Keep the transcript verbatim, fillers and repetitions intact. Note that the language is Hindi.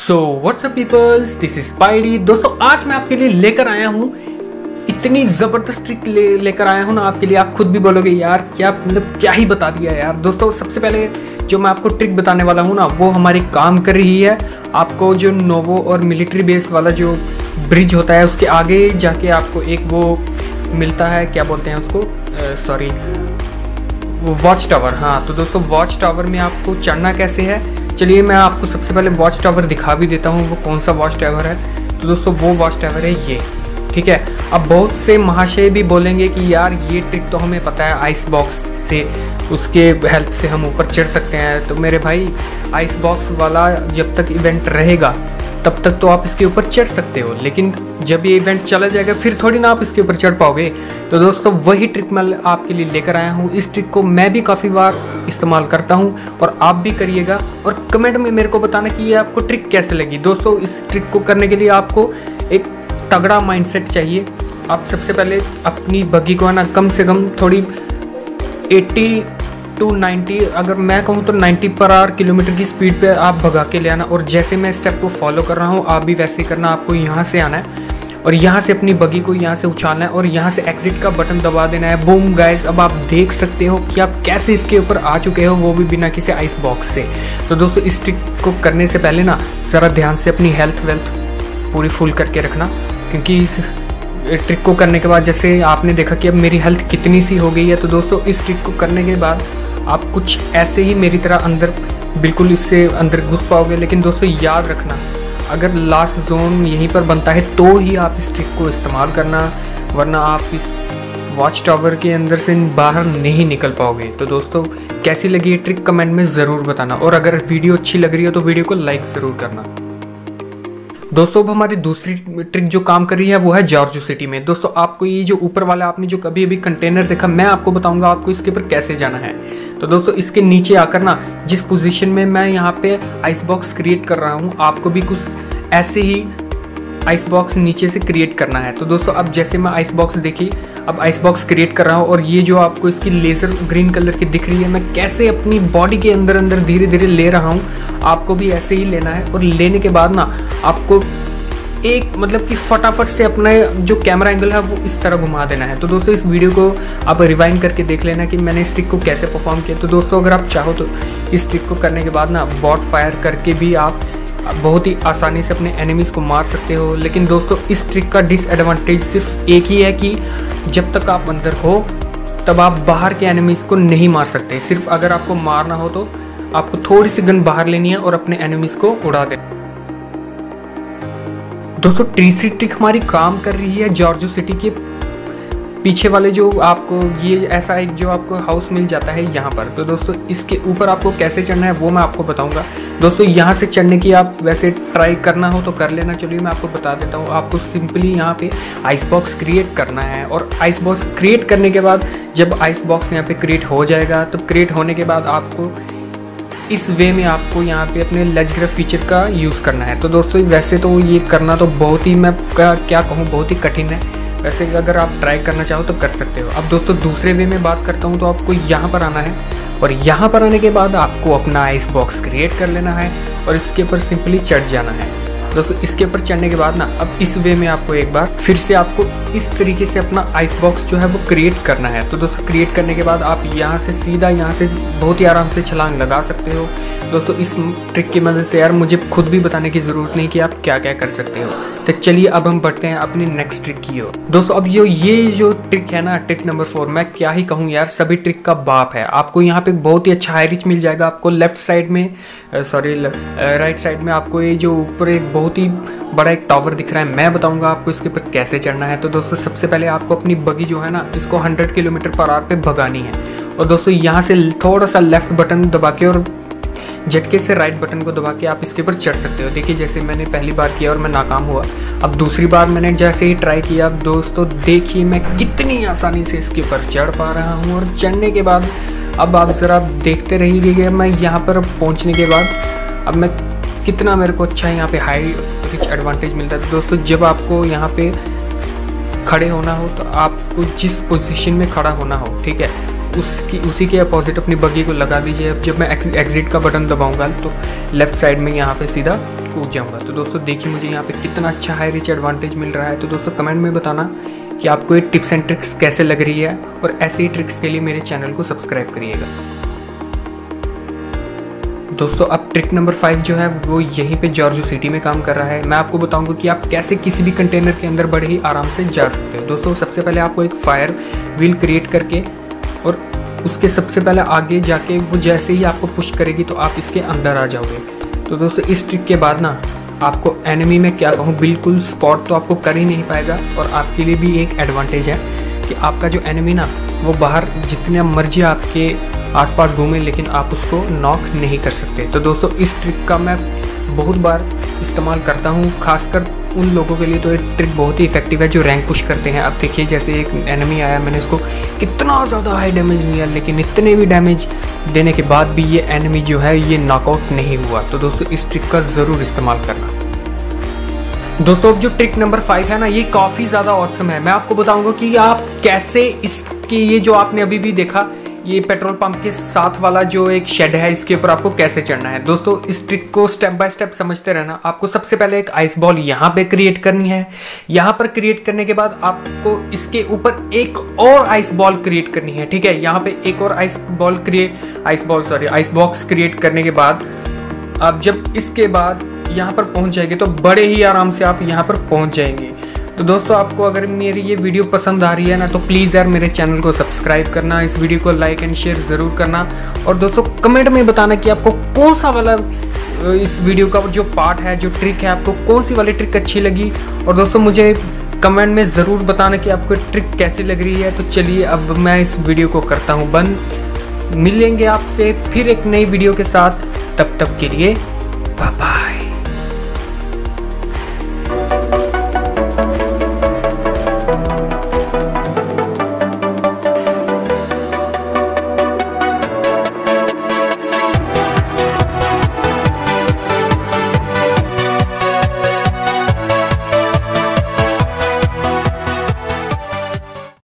So what's up peoples, this is Spidey. दोस्तों आज मैं आपके लिए लेकर आया हूँ इतनी ज़बरदस्त ट्रिक ले लेकर आया हूँ ना आपके लिए, आप खुद भी बोलोगे यार क्या मतलब क्या ही बता दिया यार। दोस्तों सबसे पहले जो मैं आपको ट्रिक बताने वाला हूँ ना वो हमारी काम कर रही है। आपको जो नोवो और मिलिट्री बेस वाला जो ब्रिज होता है उसके आगे जाके आपको एक वो मिलता है, क्या बोलते हैं उसको, सॉरी वो वॉच टावर। हाँ तो दोस्तों वॉच टावर में आपको चढ़ना कैसे है, चलिए मैं आपको सबसे पहले वॉच टावर दिखा भी देता हूँ वो कौन सा वॉच टावर है। तो दोस्तों वो वॉच टावर है ये, ठीक है। अब बहुत से महाशय भी बोलेंगे कि यार ये ट्रिक तो हमें पता है, आइस बॉक्स से उसके हेल्प से हम ऊपर चढ़ सकते हैं। तो मेरे भाई आइस बॉक्स वाला जब तक इवेंट रहेगा तब तक तो आप इसके ऊपर चढ़ सकते हो, लेकिन जब ये इवेंट चला जाएगा फिर थोड़ी ना आप इसके ऊपर चढ़ पाओगे। तो दोस्तों वही ट्रिक मैं आपके लिए लेकर आया हूँ। इस ट्रिक को मैं भी काफ़ी बार इस्तेमाल करता हूँ और आप भी करिएगा, और कमेंट में मेरे को बताना कि ये आपको ट्रिक कैसे लगी। दोस्तों इस ट्रिक को करने के लिए आपको एक तगड़ा माइंडसेट चाहिए। आप सबसे पहले अपनी बग्गी को है ना कम से कम थोड़ी अस्सी टू नब्बे, अगर मैं कहूँ तो नब्बे पर आवर किलोमीटर की स्पीड पे आप भगा के ले आना। और जैसे मैं स्टेप को फॉलो कर रहा हूँ आप भी वैसे ही करना। आपको यहाँ से आना है और यहाँ से अपनी बग्गी को यहाँ से उछालना है और यहाँ से एग्जिट का बटन दबा देना है। बूम गाइस, अब आप देख सकते हो कि आप कैसे इसके ऊपर आ चुके हो, वो भी बिना किसी आइस बॉक्स से। तो दोस्तों इस ट्रिक को करने से पहले ना ज़रा ध्यान से अपनी हेल्थ वेल्थ पूरी फुल करके रखना, क्योंकि इस ट्रिक को करने के बाद जैसे आपने देखा कि अब मेरी हेल्थ कितनी सी हो गई है। तो दोस्तों इस ट्रिक को करने के बाद आप कुछ ऐसे ही मेरी तरह अंदर बिल्कुल इससे अंदर घुस पाओगे। लेकिन दोस्तों याद रखना, अगर लास्ट जोन यहीं पर बनता है तो ही आप इस ट्रिक को इस्तेमाल करना, वरना आप इस वॉच टावर के अंदर से बाहर नहीं निकल पाओगे। तो दोस्तों कैसी लगी ये ट्रिक कमेंट में ज़रूर बताना, और अगर वीडियो अच्छी लग रही हो तो वीडियो को लाइक ज़रूर करना। दोस्तों अब हमारी दूसरी ट्रिक जो काम कर रही है वो है जॉर्जो सिटी में। दोस्तों आपको ये जो ऊपर वाला आपने जो कभी अभी कंटेनर देखा, मैं आपको बताऊंगा आपको इसके ऊपर कैसे जाना है। तो दोस्तों इसके नीचे आकर ना जिस पोजीशन में मैं यहाँ पे आइस बॉक्स क्रिएट कर रहा हूँ, आपको भी कुछ ऐसे ही आइस बॉक्स नीचे से क्रिएट करना है। तो दोस्तों अब जैसे मैं आइस बॉक्स देखी, अब आइस बॉक्स क्रिएट कर रहा हूँ और ये जो आपको इसकी लेज़र ग्रीन कलर की दिख रही है, मैं कैसे अपनी बॉडी के अंदर अंदर धीरे धीरे ले रहा हूँ, आपको भी ऐसे ही लेना है। और लेने के बाद ना आपको एक मतलब कि फटाफट से अपना जो कैमरा एंगल है वो इस तरह घुमा देना है। तो दोस्तों इस वीडियो को आप रिवाइंड करके देख लेना कि मैंने इस ट्रिक को कैसे परफॉर्म किया। तो दोस्तों अगर आप चाहो तो इस ट्रिक को करने के बाद ना बॉट फायर करके भी आप बहुत ही आसानी से अपने एनिमीज़ को मार सकते हो। लेकिन दोस्तों इस ट्रिक का डिसएडवांटेज सिर्फ एक ही है कि जब तक आप अंदर हो तब आप बाहर के एनिमीज़ को नहीं मार सकते। सिर्फ अगर आपको मारना हो तो आपको थोड़ी सी गन बाहर लेनी है और अपने एनिमीज़ को उड़ा देना। दोस्तों तीसरी ट्रिक हमारी काम कर रही है जॉर्जो सिटी के पीछे वाले जो आपको ये ऐसा एक जो आपको हाउस मिल जाता है यहाँ पर। तो दोस्तों इसके ऊपर आपको कैसे चढ़ना है वो मैं आपको बताऊंगा। दोस्तों यहाँ से चढ़ने की आप वैसे ट्राई करना हो तो कर लेना, चलिए मैं आपको बता देता हूँ। आपको सिंपली यहाँ पे आइस बॉक्स क्रिएट करना है, और आइस बॉक्स क्रिएट करने के बाद जब आइस बॉक्स यहाँ पे क्रिएट हो जाएगा तो क्रिएट होने के बाद आपको इस वे में आपको यहाँ पे अपने लेज ग्रिप फीचर का यूज़ करना है। तो दोस्तों वैसे तो ये करना तो बहुत ही, मैं क्या क्या कहूँ, बहुत ही कठिन है। वैसे अगर आप ट्राई करना चाहो तो कर सकते हो। अब दोस्तों दूसरे वे में बात करता हूँ, तो आपको यहाँ पर आना है और यहाँ पर आने के बाद आपको अपना आइस बॉक्स क्रिएट कर लेना है और इसके ऊपर सिंपली चढ़ जाना है। दोस्तों इसके ऊपर चढ़ने के बाद ना अब इस वे में आपको एक बार फिर से आपको इस तरीके से अपना आइस बॉक्स जो है वो क्रिएट करना है। तो दोस्तों क्रिएट करने के बाद आप यहाँ से सीधा यहाँ से बहुत ही आराम से छलांग लगा सकते हो। दोस्तों इस ट्रिक की मदद से यार मुझे खुद भी बताने की ज़रूरत नहीं कि आप क्या क्या कर सकते हो। तो चलिए अब हम बढ़ते हैं अपनी नेक्स्ट ट्रिक की ओर। दोस्तों अब ये ये जो ट्रिक है ना, ट्रिक नंबर फोर, मैं क्या ही कहूँ यार, सभी ट्रिक का बाप है। आपको यहाँ पे बहुत ही अच्छा हाई रिच मिल जाएगा। आपको लेफ्ट साइड में, सॉरी राइट साइड में आपको ये जो ऊपर एक बहुत ही बड़ा एक टावर दिख रहा है, मैं बताऊंगा आपको इसके ऊपर कैसे चढ़ना है। तो दोस्तों सबसे पहले आपको अपनी बग्गी जो है ना इसको हंड्रेड किलोमीटर पर आवर पे भगानी है, और दोस्तों यहाँ से थोड़ा सा लेफ्ट बटन दबा के और झटके से राइट बटन को दबा के आप इसके ऊपर चढ़ सकते हो। देखिए जैसे मैंने पहली बार किया और मैं नाकाम हुआ, अब दूसरी बार मैंने जैसे ही ट्राई किया, दोस्तों देखिए मैं कितनी आसानी से इसके ऊपर चढ़ पा रहा हूँ। और चढ़ने के बाद अब आप ज़रा देखते रहिएगा, मैं यहाँ पर पहुँचने के बाद अब मैं कितना मेरे को अच्छा यहाँ पे हाई रिच एडवांटेज मिलता है। तो दोस्तों जब आपको यहाँ पे खड़े होना हो तो आपको जिस पोजीशन में खड़ा होना हो, ठीक है, उसकी उसी के अपोजिट अपनी बग्गी को लगा दीजिए। अब जब मैं एग्जिट का बटन दबाऊंगा तो लेफ्ट साइड में यहाँ पे सीधा कूद जाऊंगा। तो दोस्तों देखिए मुझे यहाँ पे कितना अच्छा हाई रिच एडवांटेज मिल रहा है। तो दोस्तों कमेंट में बताना कि आपको ये टिप्स एंड ट्रिक्स कैसे लग रही है, और ऐसे ही ट्रिक्स के लिए मेरे चैनल को सब्सक्राइब करिएगा। दोस्तों अब ट्रिक नंबर फाइव जो है वो यहीं पे जॉर्जो सिटी में काम कर रहा है। मैं आपको बताऊंगा कि आप कैसे किसी भी कंटेनर के अंदर बड़े ही आराम से जा सकते हो। दोस्तों सबसे पहले आपको एक फायर व्हील क्रिएट करके, और उसके सबसे पहले आगे जाके वो जैसे ही आपको पुश करेगी तो आप इसके अंदर आ जाओगे। तो दोस्तों इस ट्रिक के बाद ना आपको एनिमी में क्या कहूँ, बिल्कुल स्पॉट तो आपको कर ही नहीं पाएगा। और आपके लिए भी एक एडवांटेज है कि आपका जो एनिमी ना वो बाहर जितने मर्जी आपके आसपास घूमे, लेकिन आप उसको नॉक नहीं कर सकते। तो दोस्तों इस ट्रिक का मैं बहुत बार इस्तेमाल करता हूँ, खासकर उन लोगों के लिए तो ये ट्रिक बहुत ही इफेक्टिव है जो रैंक पुश करते हैं। अब देखिए जैसे एक एनिमी आया, मैंने इसको कितना ज़्यादा हाई डैमेज दिया, लेकिन इतने भी डैमेज देने के बाद भी ये एनिमी जो है ये नॉकआउट नहीं हुआ। तो दोस्तों इस ट्रिक का ज़रूर इस्तेमाल करना। दोस्तों अब जो ट्रिक नंबर फाइव है ना ये काफ़ी ज़्यादा ऑसम है। मैं आपको बताऊंगा कि आप कैसे इसके, ये जो आपने अभी भी देखा ये पेट्रोल पंप के साथ वाला जो एक शेड है इसके ऊपर आपको कैसे चढ़ना है। दोस्तों इस ट्रिक को स्टेप बाय स्टेप समझते रहना। आपको सबसे पहले एक आइस बॉल यहाँ पे क्रिएट करनी है। यहाँ पर क्रिएट करने के बाद आपको इसके ऊपर एक और आइस बॉल क्रिएट करनी है, ठीक है। यहाँ पे एक और ice ball create ice ball sorry ice box create करने के बाद आप जब इसके बाद यहाँ पर पहुँच जाएंगे तो बड़े ही आराम से आप यहाँ पर पहुँच जाएंगे। तो दोस्तों आपको अगर मेरी ये वीडियो पसंद आ रही है ना तो प्लीज़ यार मेरे चैनल को सब्सक्राइब करना, इस वीडियो को लाइक एंड शेयर ज़रूर करना, और दोस्तों कमेंट में बताना कि आपको कौन सा वाला इस वीडियो का जो पार्ट है, जो ट्रिक है, आपको कौन सी वाली ट्रिक अच्छी लगी। और दोस्तों मुझे कमेंट में ज़रूर बताना कि आपको ट्रिक कैसी लग रही है। तो चलिए अब मैं इस वीडियो को करता हूँ बंद। मिलेंगे आपसे फिर एक नई वीडियो के साथ, तब तक के लिए बाय बाय।